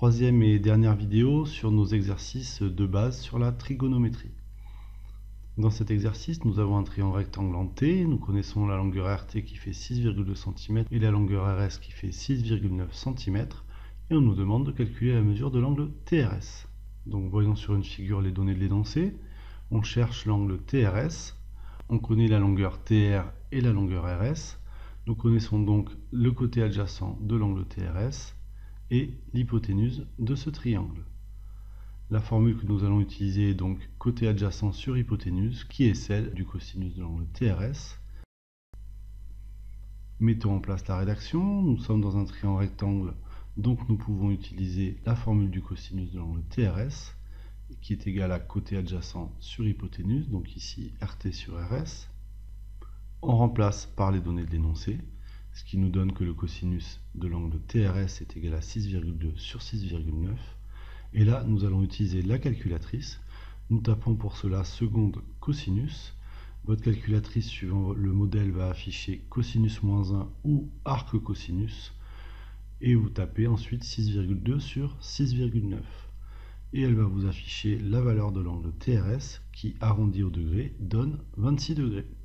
Troisième et dernière vidéo sur nos exercices de base sur la trigonométrie. Dans cet exercice, nous avons un triangle rectangle en T. Nous connaissons la longueur RT qui fait 6,2 cm et la longueur RS qui fait 6,9 cm. Et on nous demande de calculer la mesure de l'angle TRS. Donc voyons sur une figure les données de l'énoncé. On cherche l'angle TRS. On connaît la longueur TR et la longueur RS. Nous connaissons donc le côté adjacent de l'angle TRS et l'hypoténuse de ce triangle. La formule que nous allons utiliser est donc côté adjacent sur hypoténuse, qui est celle du cosinus de l'angle TRS. Mettons en place la rédaction. Nous sommes dans un triangle rectangle, donc nous pouvons utiliser la formule du cosinus de l'angle TRS, qui est égale à côté adjacent sur hypoténuse, donc ici RT sur RS. On remplace par les données de l'énoncé, ce qui nous donne que le cosinus de l'angle TRS est égal à 6,2 sur 6,9. Et là, nous allons utiliser la calculatrice. Nous tapons pour cela seconde cosinus. Votre calculatrice, suivant le modèle, va afficher cosinus moins 1 ou arc cosinus. Et vous tapez ensuite 6,2 sur 6,9. Et elle va vous afficher la valeur de l'angle TRS qui, arrondi au degré, donne 26 degrés.